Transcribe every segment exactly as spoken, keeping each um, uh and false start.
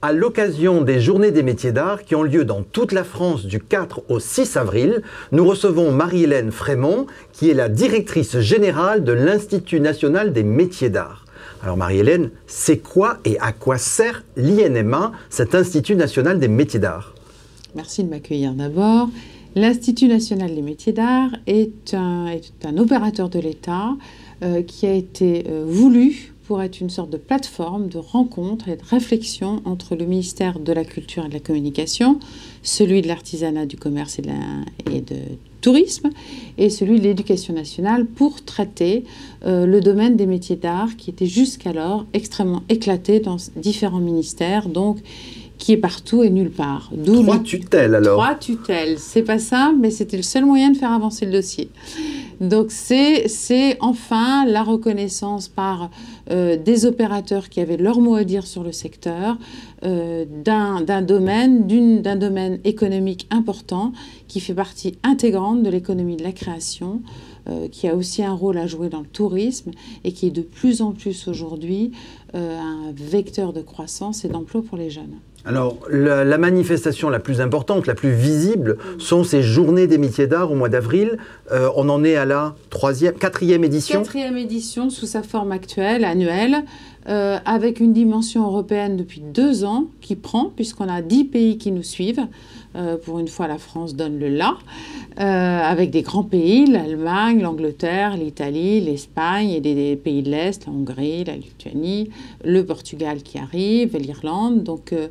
À l'occasion des Journées des métiers d'art qui ont lieu dans toute la France du quatre au six avril, nous recevons Marie-Hélène Frémont, qui est la directrice générale de l'Institut national des métiers d'art. Alors Marie-Hélène, c'est quoi et à quoi sert l'I N M A, cet Institut national des métiers d'art? Merci de m'accueillir d'abord. L'Institut national des métiers d'art est un, est un opérateur de l'État euh, qui a été euh, voulu pour être une sorte de plateforme de rencontre et de réflexion entre le ministère de la Culture et de la Communication, celui de l'Artisanat, du Commerce et de, la, et de Tourisme, et celui de l'Éducation nationale pour traiter euh, le domaine des métiers d'art qui était jusqu'alors extrêmement éclaté dans différents ministères, donc qui est partout et nulle part. Trois le... tutelles alors. Trois tutelles, c'est pas simple, mais c'était le seul moyen de faire avancer le dossier. Donc c'est enfin la reconnaissance par euh, des opérateurs qui avaient leur mot à dire sur le secteur euh, d'un domaine, d'un domaine économique important qui fait partie intégrante de l'économie de la création, euh, qui a aussi un rôle à jouer dans le tourisme et qui est de plus en plus aujourd'hui euh, un vecteur de croissance et d'emploi pour les jeunes. Alors, la, la manifestation la plus importante, la plus visible, sont ces Journées des métiers d'art au mois d'avril. Euh, on en est à la troisième, quatrième édition. Quatrième édition sous sa forme actuelle, annuelle, euh, avec une dimension européenne depuis deux ans qui prend, puisqu'on a dix pays qui nous suivent. Euh, pour une fois, la France donne le là, euh, avec des grands pays, l'Allemagne, l'Angleterre, l'Italie, l'Espagne et des, des pays de l'Est, la Hongrie, la Lituanie, le Portugal qui arrive, l'Irlande. Donc, euh,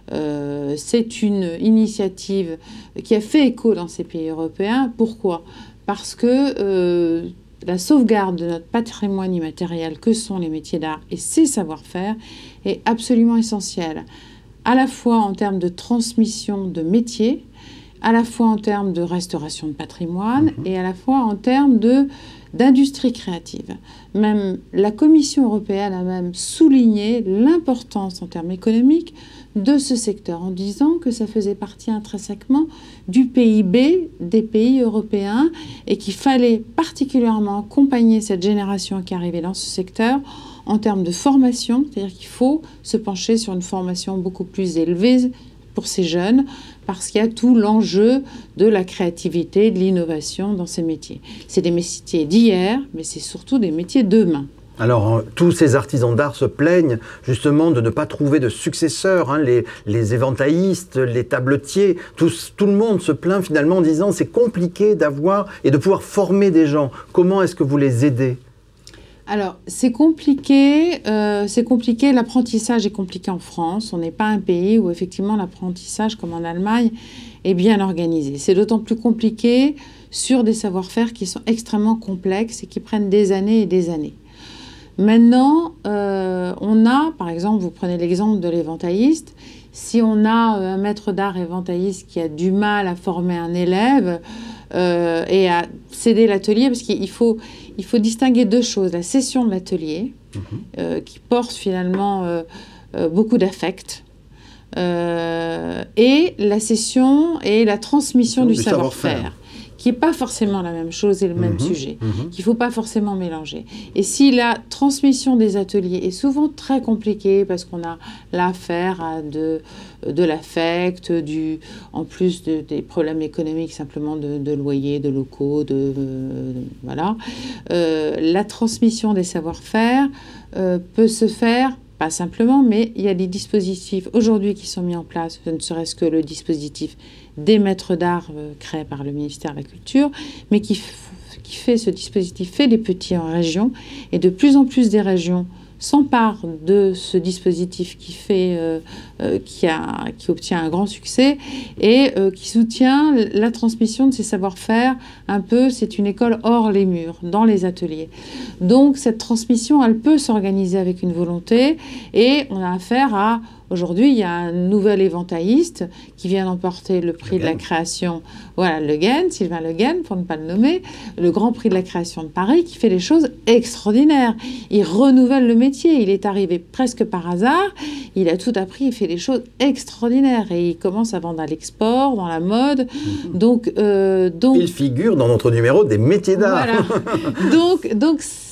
euh, c'est une initiative qui a fait écho dans ces pays européens. Pourquoi? Parce que euh, la sauvegarde de notre patrimoine immatériel que sont les métiers d'art et ses savoir-faire est absolument essentielle, à la fois en termes de transmission de métiers, à la fois en termes de restauration de patrimoine mmh. et à la fois en termes d'industrie créative. Même la Commission européenne a même souligné l'importance en termes économiques de ce secteur en disant que ça faisait partie intrinsèquement du P I B des pays européens et qu'il fallait particulièrement accompagner cette génération qui arrivait dans ce secteur en termes de formation, c'est-à-dire qu'il faut se pencher sur une formation beaucoup plus élevée pour ces jeunes, parce qu'il y a tout l'enjeu de la créativité, de l'innovation dans ces métiers. C'est des métiers d'hier, mais c'est surtout des métiers de demain. Alors, tous ces artisans d'art se plaignent justement de ne pas trouver de successeurs, hein, les, les éventaillistes, les tabletiers, tous, tout le monde se plaint finalement en disant c'est compliqué d'avoir et de pouvoir former des gens. Comment est-ce que vous les aidez ? Alors, c'est compliqué, euh, c'est compliqué, l'apprentissage est compliqué en France. On n'est pas un pays où, effectivement, l'apprentissage, comme en Allemagne, est bien organisé. C'est d'autant plus compliqué sur des savoir-faire qui sont extrêmement complexes et qui prennent des années et des années. Maintenant, euh, on a, par exemple, vous prenez l'exemple de l'éventailliste, si on a un maître d'art éventailliste qui a du mal à former un élève euh, et à céder l'atelier, parce qu'il faut... Il faut distinguer deux choses, la cession de l'atelier, mmh. euh, qui porte finalement euh, euh, beaucoup d'affect, euh, et la cession et la transmission du, du savoir-faire, savoir qui n'est pas forcément la même chose et le mmh. même sujet, mmh. qu'il ne faut pas forcément mélanger. Et si la transmission des ateliers est souvent très compliquée, parce qu'on a l'affaire à de, de l'affect, du, en plus de, des problèmes économiques simplement de, de loyer, de locaux, de, de voilà, euh, la transmission des savoir-faire euh, peut se faire, pas simplement, mais il y a des dispositifs aujourd'hui qui sont mis en place, ne serait-ce que le dispositif des maîtres d'art euh, créé par le ministère de la Culture, mais qui, qui fait ce dispositif, fait des petits en région, et de plus en plus des régions s'emparent de ce dispositif qui, fait, euh, euh, qui, a, qui obtient un grand succès et euh, qui soutient la transmission de ces savoir-faire un peu, c'est une école hors les murs, dans les ateliers. Donc cette transmission, elle peut s'organiser avec une volonté et on a affaire à... Aujourd'hui, il y a un nouvel éventailliste qui vient d'emporter le prix de la création, voilà, Le Guen, Sylvain Le Guen, pour ne pas le nommer, le grand prix de la création de Paris, qui fait des choses extraordinaires. Il renouvelle le métier, il est arrivé presque par hasard, il a tout appris, il fait des choses extraordinaires et il commence à vendre à l'export, dans la mode. Donc, euh, donc, il figure dans notre numéro des métiers d'art. Voilà. donc, donc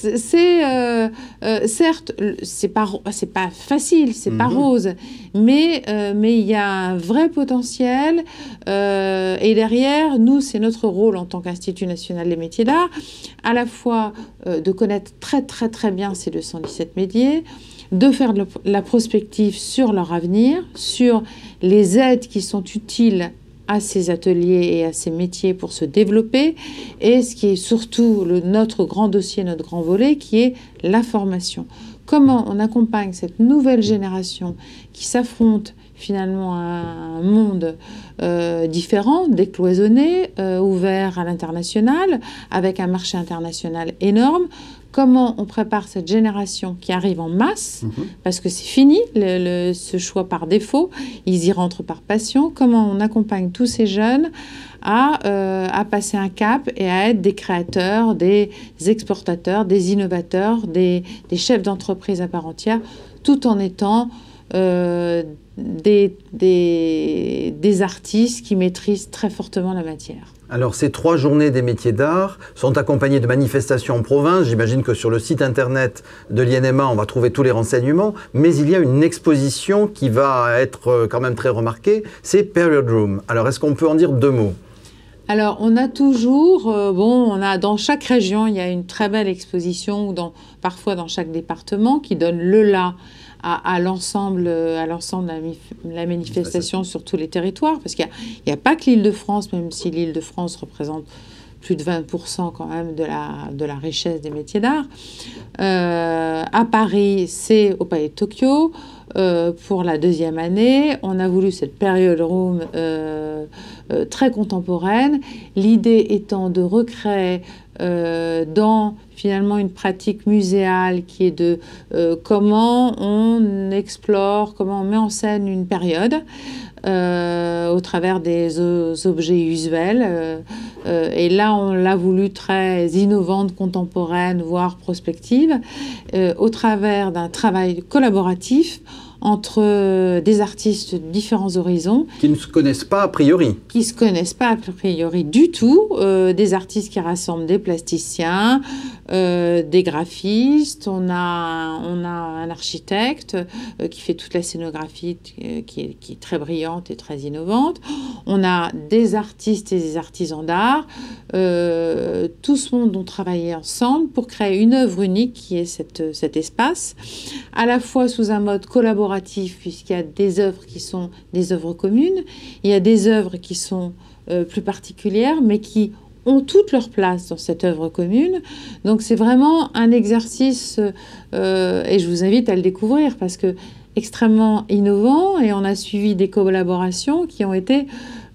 c'est euh, euh, certes, c'est pas, c'est pas facile, c'est mmh. pas rose, mais euh, mais il y a un vrai potentiel. Euh, et derrière, nous, c'est notre rôle en tant qu'Institut national des métiers d'art, à la fois euh, de connaître très très très bien ces deux cent dix-sept métiers, de faire de la prospective sur leur avenir, sur les aides qui sont utiles à ces ateliers et à ces métiers pour se développer, et ce qui est surtout le, notre grand dossier, notre grand volet, qui est la formation. Comment on accompagne cette nouvelle génération qui s'affronte finalement à un monde euh, différent, décloisonné, euh, ouvert à l'international, avec un marché international énorme. Comment on prépare cette génération qui arrive en masse, mmh. parce que c'est fini, le, le, ce choix par défaut, ils y rentrent par passion. Comment on accompagne tous ces jeunes à, euh, à passer un cap et à être des créateurs, des exportateurs, des innovateurs, des, des chefs d'entreprise à part entière, tout en étant euh, des, des, des artistes qui maîtrisent très fortement la matière. Alors, ces trois journées des métiers d'art sont accompagnées de manifestations en province. J'imagine que sur le site internet de l'I N M A, on va trouver tous les renseignements. Mais il y a une exposition qui va être quand même très remarquée, c'est Period Room. Alors, est-ce qu'on peut en dire deux mots ? Alors, on a toujours, euh, bon, on a dans chaque région, il y a une très belle exposition, ou dans, parfois dans chaque département, qui donne le là à, à l'ensemble à l'ensemble de la manifestation sur tous les territoires, parce qu'il n'y a, a pas que l'Île-de-France, même si l'Île-de-France représente plus de vingt pour cent quand même de la, de la richesse des métiers d'art. Euh, à Paris, c'est au Palais de Tokyo. Euh, pour la deuxième année, on a voulu cette Period Room euh, euh, très contemporaine, l'idée étant de recréer euh, dans finalement une pratique muséale qui est de euh, comment on explore, comment on met en scène une période euh, au travers des euh, objets usuels. Euh, euh, et là, on l'a voulu très innovante, contemporaine, voire prospective, euh, au travers d'un travail collaboratif entre des artistes de différents horizons. Qui ne se connaissent pas a priori. Qui ne se connaissent pas a priori du tout. Euh, des artistes qui rassemblent des plasticiens, euh, des graphistes. On a, on a un architecte euh, qui fait toute la scénographie, euh, qui, est, qui est très brillante et très innovante. On a des artistes et des artisans d'art. Euh, tout ce monde ont travaillé ensemble pour créer une œuvre unique qui est cette, cet espace, à la fois sous un mode collaboratif, puisqu'il y a des œuvres qui sont des œuvres communes, il y a des œuvres qui sont euh, plus particulières, mais qui ont toute leur place dans cette œuvre commune. Donc c'est vraiment un exercice, euh, et je vous invite à le découvrir, parce que extrêmement innovant, et on a suivi des collaborations qui ont été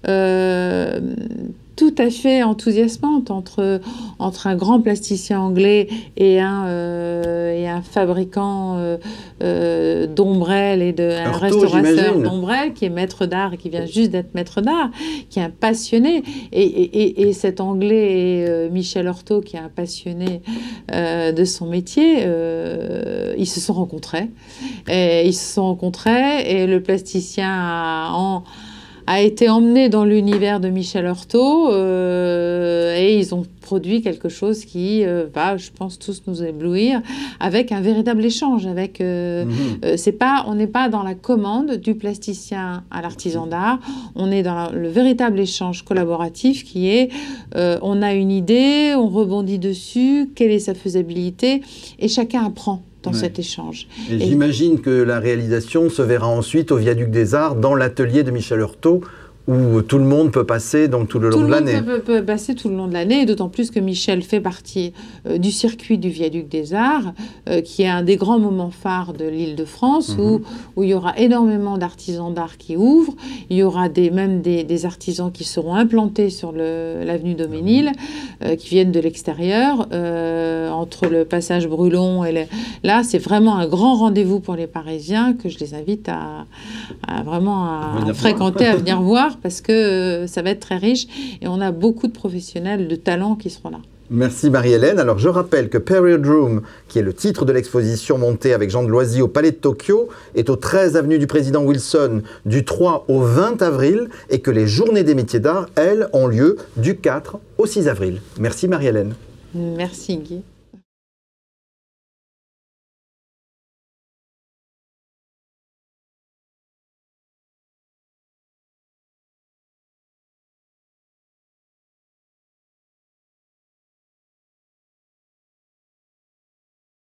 euh, tout à fait enthousiasmante entre, entre un grand plasticien anglais et un, euh, et un fabricant euh, euh, d'ombrelles et de, un restaurateur d'ombrelles qui est maître d'art et qui vient juste d'être maître d'art, qui est un passionné. Et, et, et cet anglais, euh, Michel Horto, qui est un passionné euh, de son métier, euh, ils se sont rencontrés. Et ils se sont rencontrés et le plasticien a... En, a été emmené dans l'univers de Michel Horto euh, et ils ont produit quelque chose qui euh, va, je pense, tous nous éblouir, avec un véritable échange. Avec, euh, mmh. euh, c'est pas, on n'est pas dans la commande du plasticien à l'artisan d'art, on est dans la, le véritable échange collaboratif qui est, euh, on a une idée, on rebondit dessus, quelle est sa faisabilité, et chacun apprend dans ouais. cet échange. Et j'imagine que la réalisation se verra ensuite au Viaduc des Arts, dans l'atelier de Michel Horto, où tout le monde peut passer donc tout le long tout de l'année. Tout le monde peut, peut passer tout le long de l'année, d'autant plus que Michel fait partie euh, du circuit du Viaduc des Arts, euh, qui est un des grands moments phares de l'Île-de-France, mmh. où, où il y aura énormément d'artisans d'art qui ouvrent, il y aura des, même des, des artisans qui seront implantés sur l'avenue Daumesnil, euh, qui viennent de l'extérieur, euh, entre le passage Brulon et le... Là, c'est vraiment un grand rendez-vous pour les Parisiens, que je les invite à, à vraiment à, à fréquenter, à venir voir, parce que euh, ça va être très riche et on a beaucoup de professionnels de talent qui seront là. Merci Marie-Hélène. Alors je rappelle que Period Room, qui est le titre de l'exposition montée avec Jean de Loisy au Palais de Tokyo, est au treize avenue du Président Wilson du trois au vingt avril et que les Journées des métiers d'art, elles, ont lieu du quatre au six avril. Merci Marie-Hélène. Merci Guy.